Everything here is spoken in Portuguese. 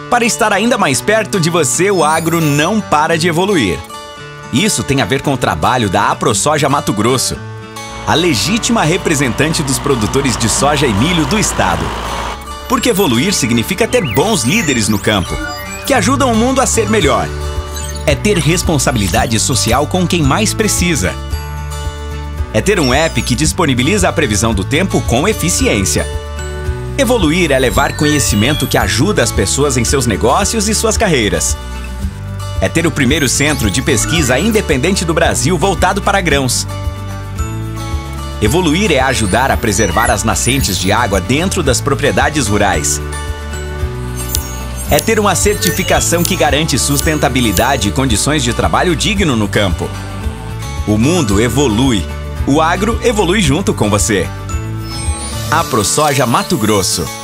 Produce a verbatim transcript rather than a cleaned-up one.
Para estar ainda mais perto de você, o agro não para de evoluir. Isso tem a ver com o trabalho da AproSoja Mato Grosso, a legítima representante dos produtores de soja e milho do estado. Porque evoluir significa ter bons líderes no campo, que ajudam o mundo a ser melhor. É ter responsabilidade social com quem mais precisa. É ter um app que disponibiliza a previsão do tempo com eficiência. Evoluir é levar conhecimento que ajuda as pessoas em seus negócios e suas carreiras. É ter o primeiro centro de pesquisa independente do Brasil voltado para grãos. Evoluir é ajudar a preservar as nascentes de água dentro das propriedades rurais. É ter uma certificação que garante sustentabilidade e condições de trabalho digno no campo. O mundo evolui. O agro evolui junto com você. AproSoja Mato Grosso.